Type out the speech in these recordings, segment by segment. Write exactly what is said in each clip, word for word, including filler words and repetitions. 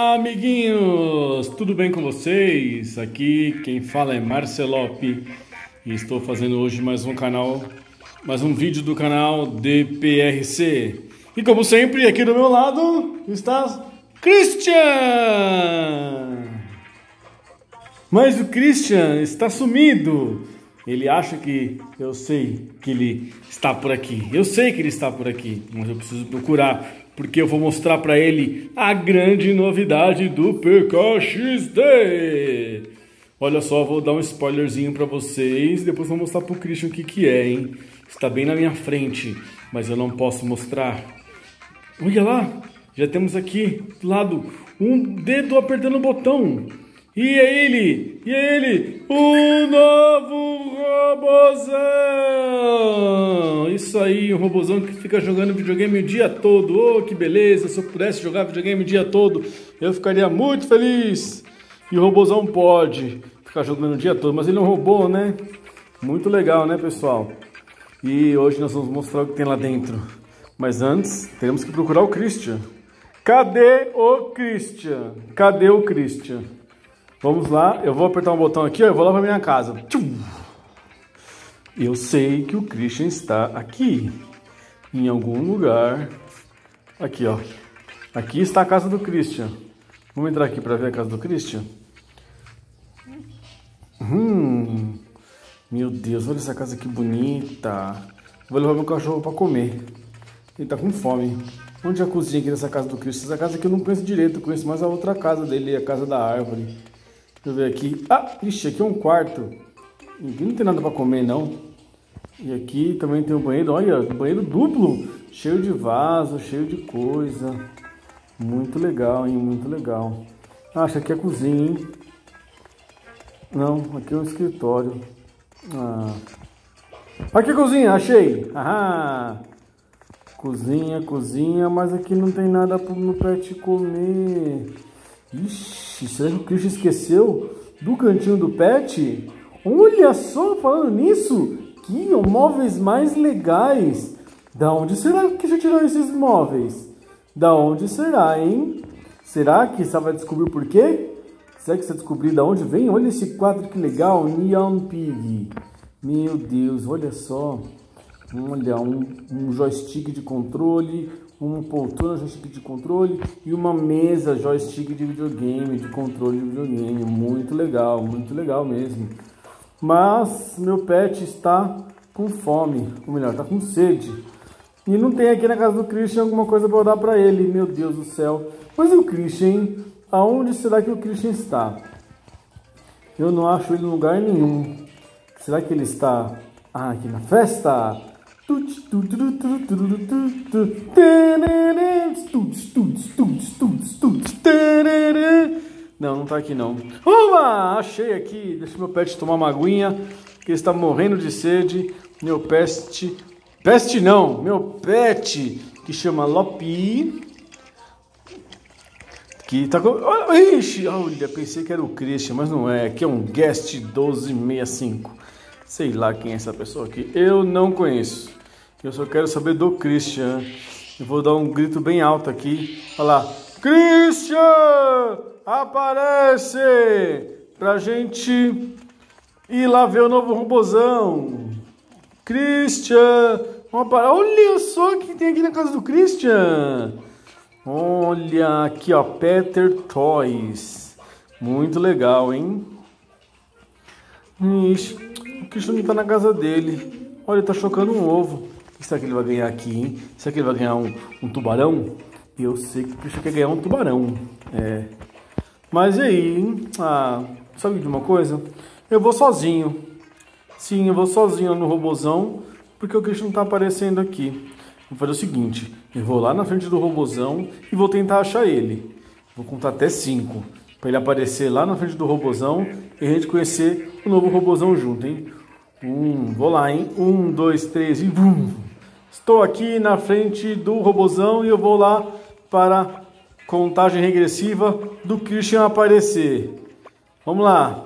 Olá, amiguinhos! Tudo bem com vocês? Aqui quem fala é Marcelope e estou fazendo hoje mais um canal, mais um vídeo do canal D P R C. E como sempre, aqui do meu lado está Christian! Mas o Christian está sumido. Ele acha que eu sei que ele está por aqui. Eu sei que ele está por aqui, mas eu preciso procurar, porque eu vou mostrar para ele a grande novidade do P K X D. Olha só, vou dar um spoilerzinho para vocês, depois vou mostrar pro Christian o que que é, hein? Está bem na minha frente, mas eu não posso mostrar. Olha lá, já temos aqui do lado um dedo apertando o botão. E é ele, e é ele, o novo robozão! Isso aí, um robozão que fica jogando videogame o dia todo. Oh, que beleza, se eu pudesse jogar videogame o dia todo, eu ficaria muito feliz. E o robozão pode ficar jogando o dia todo, mas ele é um robô, né? Muito legal, né, pessoal? E hoje nós vamos mostrar o que tem lá dentro. Mas antes, temos que procurar o Christian. Cadê o Christian? Cadê o Christian? Vamos lá, eu vou apertar um botão aqui, ó, eu vou lá para minha casa. Eu sei que o Christian está aqui, em algum lugar. Aqui, ó. Aqui está a casa do Christian. Vamos entrar aqui para ver a casa do Christian. Hum, meu Deus, olha essa casa que bonita. Vou levar meu cachorro para comer. Ele tá com fome. Onde é a cozinha aqui dessa casa do Christian? Essa casa aqui eu não conheço direito, eu conheço mais a outra casa dele, a casa da árvore. Deixa eu ver aqui. Ah, ixi, aqui é um quarto. Aqui não tem nada para comer, não. E aqui também tem um banheiro. Olha, um banheiro duplo. Cheio de vaso, cheio de coisa. Muito legal, hein? Muito legal. Ah, acho que aqui é a cozinha, hein? Não, aqui é o escritório. Ah. Aqui é a cozinha, achei. Aham. Cozinha, cozinha. Mas aqui não tem nada para o pet comer. Ixi, será que o Christian esqueceu do cantinho do pet? Olha só, falando nisso, que móveis mais legais. Da onde será que já tirou esses móveis? Da onde será, hein? Será que você vai descobrir por quê? Será que você descobrir da onde vem? Olha esse quadro que legal, Neon Pig. Meu Deus, olha só. Olha, um, um joystick de controle, uma poltrona joystick de controle e uma mesa joystick de videogame, de controle de videogame. Muito legal, muito legal mesmo. Mas meu pet está com fome, ou melhor, está com sede. E não tem aqui na casa do Christian alguma coisa para eu dar para ele. Meu Deus do céu. Mas e o Christian, hein? Aonde será que o Christian está? Eu não acho ele em lugar nenhum. Será que ele está ah, aqui na festa? Não, não tá aqui não. Oba! Achei aqui. Deixa meu pet tomar uma aguinha, que ele está morrendo de sede. Meu pet... Peste não! Meu pet, que chama Lopi. Que tá com... Ixi, olha, pensei que era o Christian, mas não é. Aqui é um Guest doze sessenta e cinco. Sei lá quem é essa pessoa aqui. Eu não conheço. Eu só quero saber do Christian. Eu vou dar um grito bem alto aqui. Olha lá. Christian! Aparece! Pra gente ir lá ver o novo robozão. Christian! Olha só o que tem aqui na casa do Christian. Olha aqui, ó. Peter Toys. Muito legal, hein? Ixi, o Christian não tá na casa dele. Olha, ele tá chocando um ovo. O que será que ele vai ganhar aqui, hein? Será que ele vai ganhar um, um tubarão? Eu sei que o Christian quer ganhar um tubarão. É. Mas e aí, hein? Ah, sabe de uma coisa? Eu vou sozinho. Sim, eu vou sozinho no robozão, porque o Christian não tá aparecendo aqui. Vou fazer o seguinte, eu vou lá na frente do robozão e vou tentar achar ele. Vou contar até cinco, para ele aparecer lá na frente do robozão e a gente conhecer o novo robozão junto, hein? Um, vou lá, hein? Um, dois, três e bum! Estou aqui na frente do robozão e eu vou lá para a contagem regressiva do Christian aparecer. Vamos lá.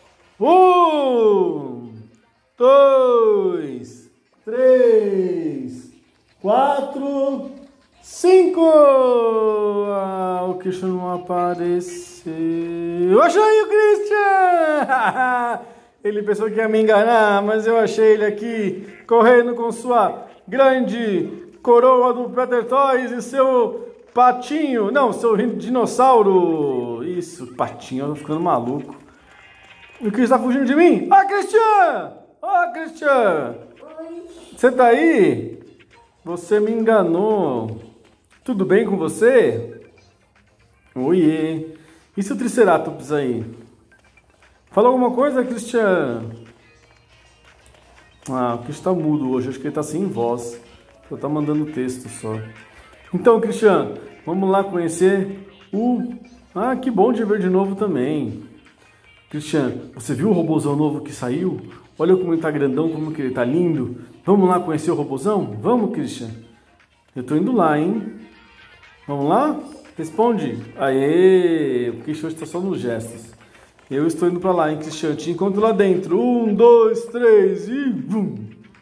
Um, dois, três, quatro, cinco! Ah, o Christian não apareceu. Achei o Christian! Ele pensou que ia me enganar, mas eu achei ele aqui, correndo com sua grande coroa do Peter Toys e seu patinho. Não, seu dinossauro. Isso, patinho, eu tô ficando maluco. O Christian tá fugindo de mim? Ah, Christian! Ah, Christian! Oi. Você tá aí? Você me enganou. Tudo bem com você? Oiê. E seu Triceratops aí? Fala alguma coisa, Christian? Ah, o Christian tá mudo hoje. Acho que ele tá sem voz. Só tá mandando texto só. Então, Christian, vamos lá conhecer o... Ah, que bom te ver de novo também. Christian, você viu o robôzão novo que saiu? Olha como ele tá grandão, como que ele tá lindo. Vamos lá conhecer o robôzão? Vamos, Christian? Eu tô indo lá, hein? Vamos lá? Responde. Aê! O Christian hoje tá só nos gestos. Eu estou indo pra lá, hein, Christian? Te encontro lá dentro. Um, dois, três e... Vum.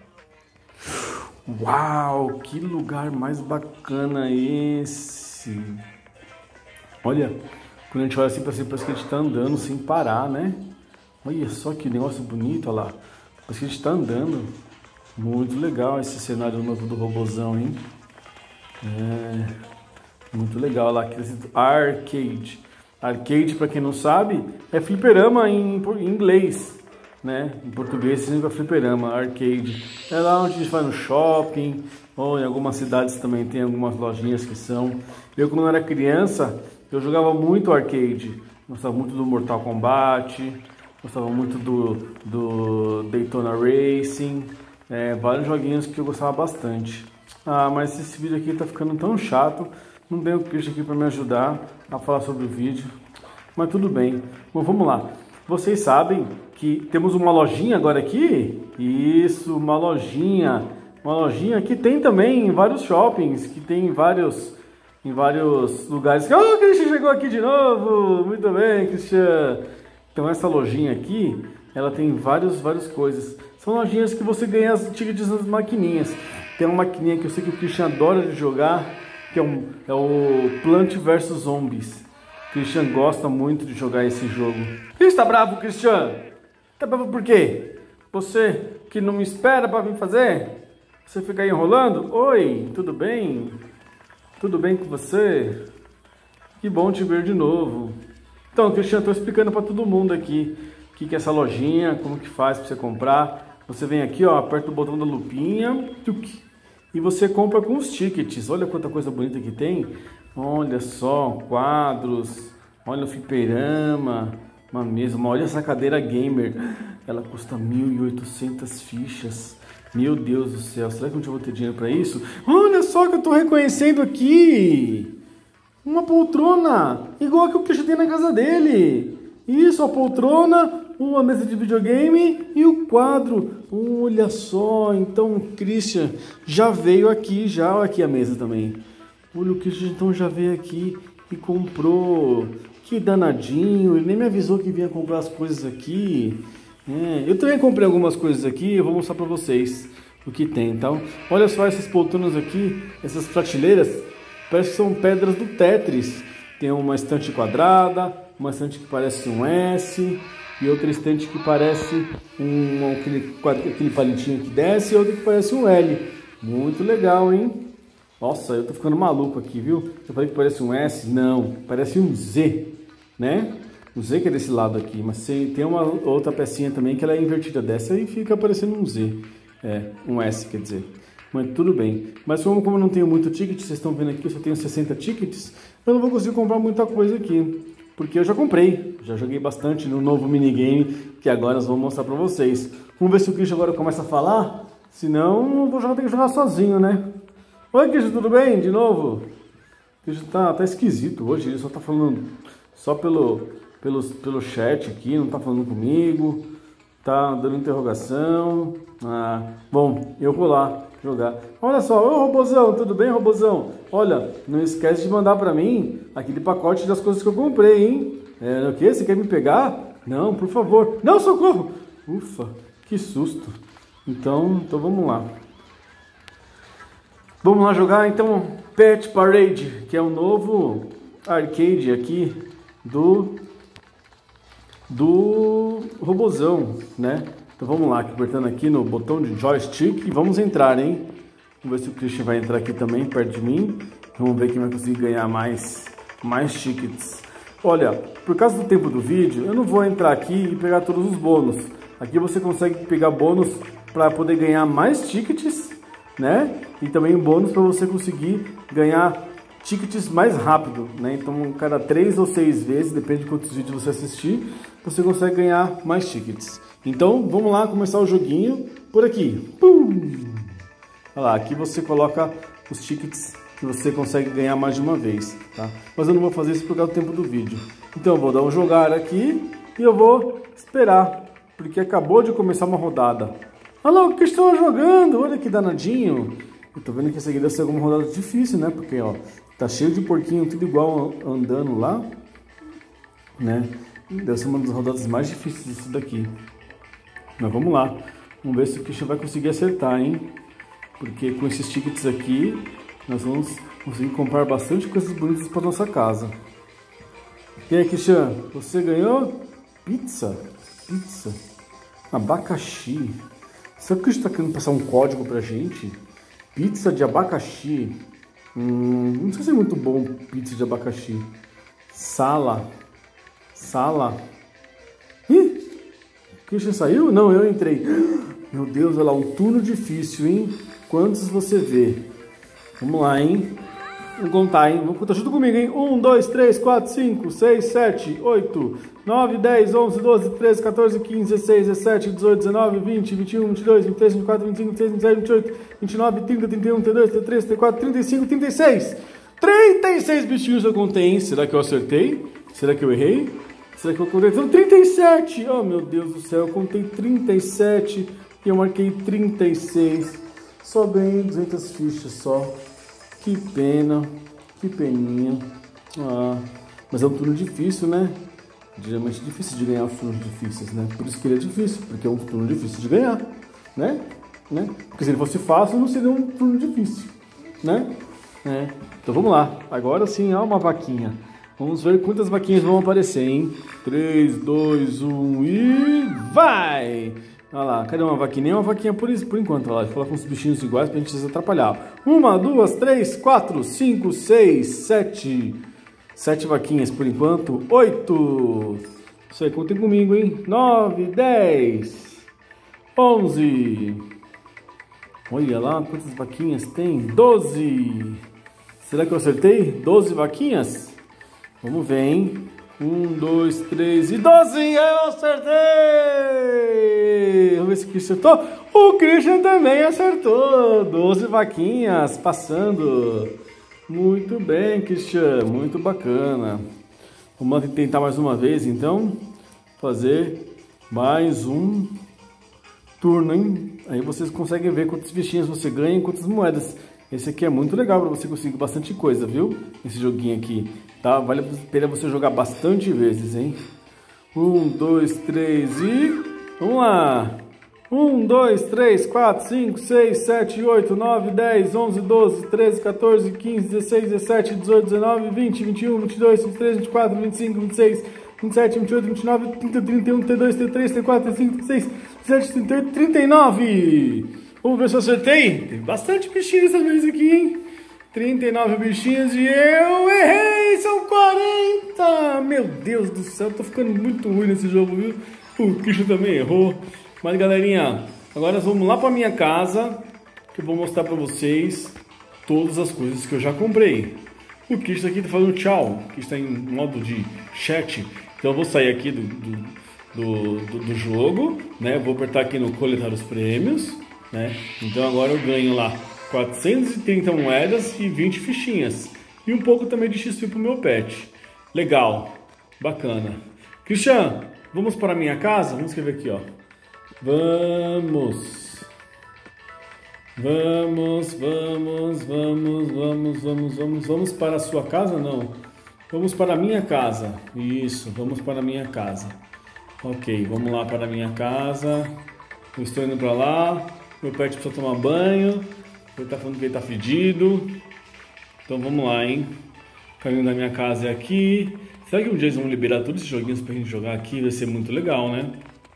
Uau! Que lugar mais bacana esse! Olha... Quando a gente olha assim pra cima, parece que a gente tá andando sem parar, né? Olha só que negócio bonito, olha lá. Parece que a gente tá andando. Muito legal esse cenário novo do robôzão, hein? É... Muito legal, olha lá, aquele arcade. Arcade, pra quem não sabe, é fliperama em, em inglês, né? Em português significa fliperama, arcade. É lá onde a gente vai no shopping, ou em algumas cidades também tem algumas lojinhas que são. Eu, quando era criança... Eu jogava muito arcade, gostava muito do Mortal Kombat, gostava muito do, do Daytona Racing, é, vários joguinhos que eu gostava bastante. Ah, mas esse vídeo aqui tá ficando tão chato, não tem o Christian aqui para me ajudar a falar sobre o vídeo, mas tudo bem. Bom, vamos lá. Vocês sabem que temos uma lojinha agora aqui? Isso, uma lojinha, uma lojinha que tem também em vários shoppings, que tem vários... em vários lugares. Oh, o Christian chegou aqui de novo! Muito bem, Christian! Então essa lojinha aqui, ela tem vários, várias coisas. São lojinhas que você ganha as tickets nas maquininhas. Tem uma maquininha que eu sei que o Christian adora de jogar, que é, um, é o Plant versus. Zombies. O Christian gosta muito de jogar esse jogo. Você está bravo, Christian? Tá bravo por quê? Você que não me espera para vir fazer? Você fica aí enrolando? Oi, tudo bem? Tudo bem com você? Que bom te ver de novo. Então, Christian, estou explicando para todo mundo aqui o que, que é essa lojinha, como que faz para você comprar. Você vem aqui, ó, aperta o botão da lupinha tuc, e você compra com os tickets. Olha quanta coisa bonita que tem. Olha só, quadros, olha o fliperama, uma mesa, uma, olha essa cadeira gamer. Ela custa mil e oitocentas fichas. Meu Deus do céu, será que eu vou ter dinheiro para isso? Olha só que eu estou reconhecendo aqui! Uma poltrona, igual a que o Christian tem na casa dele. Isso, a poltrona, uma mesa de videogame e o quadro. Olha só, então o Christian já veio aqui, já aqui a mesa também. Olha, o Christian então já veio aqui e comprou. Que danadinho, ele nem me avisou que vinha comprar as coisas aqui. É, eu também comprei algumas coisas aqui, eu vou mostrar pra vocês o que tem, então. Olha só essas poltronas aqui, essas prateleiras, parece que são pedras do Tetris. Tem uma estante quadrada, uma estante que parece um S, e outra estante que parece um, aquele, aquele palitinho que desce, e outra que parece um L. Muito legal, hein? Nossa, eu tô ficando maluco aqui, viu? Eu falei que parece um S, não, parece um Z, né? O Z que é desse lado aqui, mas tem uma outra pecinha também que ela é invertida dessa e fica parecendo um Z. É, um S quer dizer. Mas tudo bem. Mas como, como eu não tenho muito ticket, vocês estão vendo aqui, eu só tenho sessenta tickets, eu não vou conseguir comprar muita coisa aqui. Porque eu já comprei, já joguei bastante no novo minigame, que agora nós vamos mostrar pra vocês. Vamos ver se o Christian agora começa a falar, senão eu vou jogar, ter que jogar sozinho, né? Oi, Christian, tudo bem? De novo? O Christian tá, tá esquisito hoje, ele só tá falando só pelo... Pelo, pelo chat aqui, não tá falando comigo, tá dando interrogação. Ah, bom, eu vou lá jogar. Olha só, ô robôzão, tudo bem, robôzão? Olha, não esquece de mandar pra mim aquele pacote das coisas que eu comprei, hein? É, o que? Você quer me pegar? Não, por favor. Não, socorro! Ufa, que susto. Então, então vamos lá. Vamos lá jogar, então Pet Parade, que é o novo arcade aqui do do robozão, né? Então vamos lá, apertando aqui no botão de joystick e vamos entrar, hein? Vamos ver se o Christian vai entrar aqui também, perto de mim. Vamos ver quem vai conseguir ganhar mais, mais tickets. Olha, por causa do tempo do vídeo, eu não vou entrar aqui e pegar todos os bônus. Aqui você consegue pegar bônus para poder ganhar mais tickets, né? E também bônus para você conseguir ganhar tickets mais rápido, né? Então, cada três ou seis vezes, depende de quantos vídeos você assistir, você consegue ganhar mais tickets. Então, vamos lá começar o joguinho por aqui. Pum! Olha lá, aqui você coloca os tickets que você consegue ganhar mais de uma vez, tá? Mas eu não vou fazer isso por causa do tempo do vídeo. Então, eu vou dar um jogar aqui e eu vou esperar, porque acabou de começar uma rodada. Olha lá o que estou jogando, olha que danadinho. Eu tô vendo que essa aqui deve ser alguma rodada difícil, né? Porque, ó, tá cheio de porquinho, tudo igual andando lá, né? Deve ser uma das rodadas mais difíceis disso daqui. Mas vamos lá. Vamos ver se o Christian vai conseguir acertar, hein? Porque com esses tickets aqui, nós vamos conseguir comprar bastante coisas bonitas para nossa casa. E aí, Christian, você ganhou pizza? Pizza? Abacaxi. Será que o Christian tá querendo passar um código pra gente? Pizza de abacaxi. Hum, não sei se é muito bom pizza de abacaxi. Sala. Sala. Ih! O Christian saiu? Não, eu entrei. Meu Deus, olha lá, um turno difícil, hein? Quantos você vê? Vamos lá, hein? Vamos contar, hein? Vamos contar junto comigo, hein? um, dois, três, quatro, cinco, seis, sete, oito, nove, dez, onze, doze, treze, quatorze, quinze, dezesseis, dezessete, dezoito, dezenove, vinte, vinte e um, vinte e dois, vinte e três, vinte e quatro, vinte e cinco, vinte e seis, vinte e sete, vinte e oito, vinte e nove, trinta, trinta e um, trinta e dois, trinta e três, trinta e quatro, trinta e cinco, trinta e seis. trinta e seis bichinhos eu contei, hein? Será que eu acertei? Será que eu errei? Será que eu contei? Então, trinta e sete! Oh, meu Deus do céu, eu contei trinta e sete e eu marquei trinta e seis. Só ganhei duzentas fichas só. Que pena, que peninha. Ah, mas é um turno difícil, né? Geralmente é difícil de ganhar os turnos difíceis, né? Por isso que ele é difícil, porque é um turno difícil de ganhar, né? né? Porque se ele fosse fácil, não seria um turno difícil, né? É. Então vamos lá. Agora sim, há uma vaquinha. Vamos ver quantas vaquinhas vão aparecer, hein? três, dois, um e vai! Olha lá, cadê uma vaquinha? Nem uma vaquinha por isso, por enquanto. Olha lá, coloca uns bichinhos iguais pra gente se atrapalhar. Uma, duas, três, quatro, cinco, seis, sete. Sete vaquinhas por enquanto. Oito. Isso aí, contem comigo, hein? Nove, dez, onze. Olha lá quantas vaquinhas tem. Doze. Será que eu acertei? Doze vaquinhas? Vamos ver, hein? Um, dois, três e doze! Eu acertei! Vamos ver se o Christian acertou. O Christian também acertou! doze vaquinhas passando. Muito bem, Christian. Muito bacana. Vamos tentar mais uma vez, então. Fazer mais um turno, hein? Aí vocês conseguem ver quantas fichinhas você ganha e quantas moedas. Esse aqui é muito legal para você conseguir bastante coisa, viu? Esse joguinho aqui, tá? Vale a pena você jogar bastante vezes, hein? Um, dois, três e... Vamos lá! Um, dois, três, quatro, cinco, seis, sete, oito, nove, dez, onze, doze, treze, quatorze, quinze, dezesseis, dezessete, dezoito, dezenove, vinte, vinte e um, vinte e dois, vinte e três, vinte e quatro, vinte e cinco, vinte e seis, vinte e sete, vinte e oito, vinte e nove, trinta, trinta e um, trinta e dois, trinta e três, trinta e quatro, trinta e cinco, trinta e seis, trinta e sete, trinta e oito, trinta e nove! Vamos ver se eu acertei. Tem bastante bichinhos dessa vez aqui, hein? trinta e nove bichinhos e eu errei! São quarenta! Meu Deus do céu, tô ficando muito ruim nesse jogo, viu? O Christian também errou. Mas, galerinha, agora nós vamos lá pra minha casa, que eu vou mostrar pra vocês todas as coisas que eu já comprei. O Christian aqui tá falando tchau, que está em modo de chat. Então eu vou sair aqui do, do, do, do, do jogo, né? Eu vou apertar aqui no coletar os prêmios. Né? Então agora eu ganho lá quatrocentas e trinta moedas e vinte fichinhas. E um pouco também de X P pro meu pet. Legal, bacana. Christian, vamos para a minha casa? Vamos escrever aqui, ó. Vamos. Vamos, vamos, vamos, vamos, vamos, vamos. Vamos para a sua casa? Não. Vamos para a minha casa. Isso, vamos para a minha casa. Ok, vamos lá para a minha casa. Eu estou indo para lá. Meu pet precisa tomar banho. Ele tá falando que ele tá fedido. Então vamos lá, hein? O caminho da minha casa é aqui. Será que um dia eles vão liberar todos esses joguinhos pra gente jogar aqui? Vai ser muito legal, né?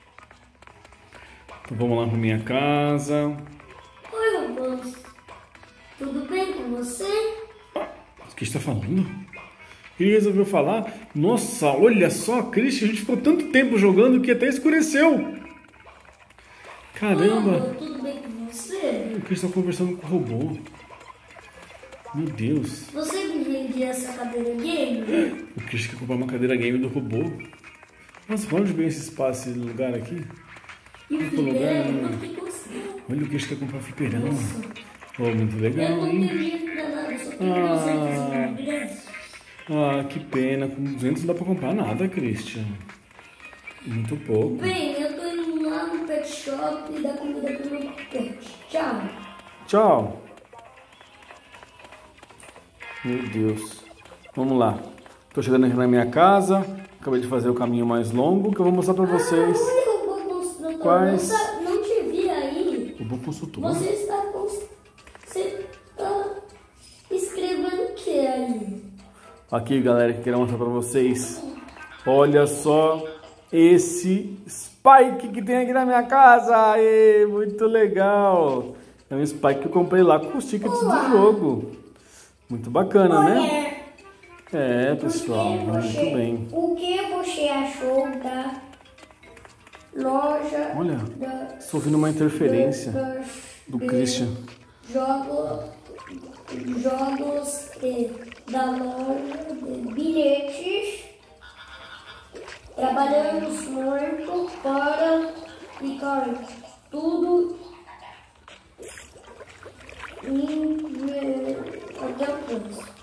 Então vamos lá pra minha casa. Oi, robôs. Tudo bem com você? O que está falando? Ele resolveu falar? Nossa, olha só, Christian, a gente ficou tanto tempo jogando que até escureceu. Caramba. Oi, robô, tudo bem com você? O Christian está conversando com o robô. Meu Deus. Você me vendia essa cadeira game? O Christian quer comprar uma cadeira game do robô. Nossa, onde vem esse espaço, esse lugar aqui? E o Muito lugar, fliperama, né? o que você? Olha o Christian quer comprar fliperama. Nossa. Oh, muito Eu legal, não hein? tenho dinheiro pra nada, eu só tenho Ah. duzentos ingressos. Ah, que pena. Com duzentos não dá pra comprar nada, Christian. Muito pouco. Bem, eu tô indo lá no pet shop e dar comida pro meu pet. Tchau. Tchau. Meu Deus. Vamos lá. Tô chegando aqui na minha casa. Acabei de fazer o caminho mais longo que eu vou mostrar pra vocês. Ah, oi, robô consultor. Quais- Não, sa- não te vi aí. O bom consultor. Você está, cons- você está escrevendo o que aí? Aqui, galera, que eu quero mostrar pra vocês. Olha só esse Spike que tem aqui na minha casa. Aê, muito legal. É um Spike que eu comprei lá com os tickets Olá. do jogo. Muito bacana, né? Olha, É, pessoal, o que muito você- bem. O que você achou da loja? Olha, da, estou ouvindo uma interferência da- do de Christian. Jogo, jogos e da loja de bilhetes. Trabalhamos muito para ficar tudo em até o próximo.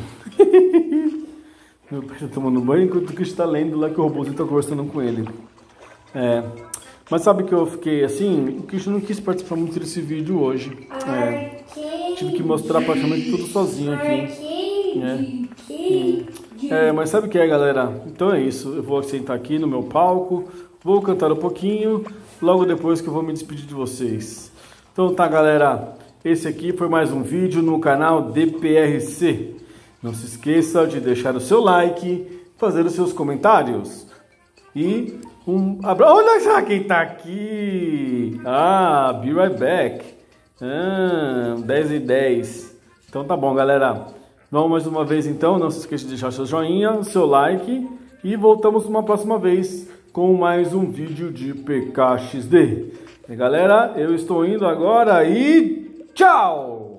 Meu pai tá tomando banho enquanto o Christian tá lendo lá que o robôzinho tá conversando com ele. É, mas sabe que eu fiquei assim? O Christian não quis participar muito desse vídeo hoje. É, Arcade, tive que mostrar praticamente tudo sozinho aqui. arcade, arcade. É, mas sabe o que é, galera? Então é isso. Eu vou sentar aqui no meu palco, vou cantar um pouquinho, logo depois que eu vou me despedir de vocês. Então tá, galera. Esse aqui foi mais um vídeo no canal D P R C. Não se esqueça de deixar o seu like, fazer os seus comentários. E um abraço. Olha só quem tá aqui! Ah, be right back. Ah, dez e dez. Então tá bom, galera. Vamos mais uma vez então. Não se esqueça de deixar seu joinha, seu like. E voltamos uma próxima vez com mais um vídeo de P K X D. E galera, eu estou indo agora e tchau!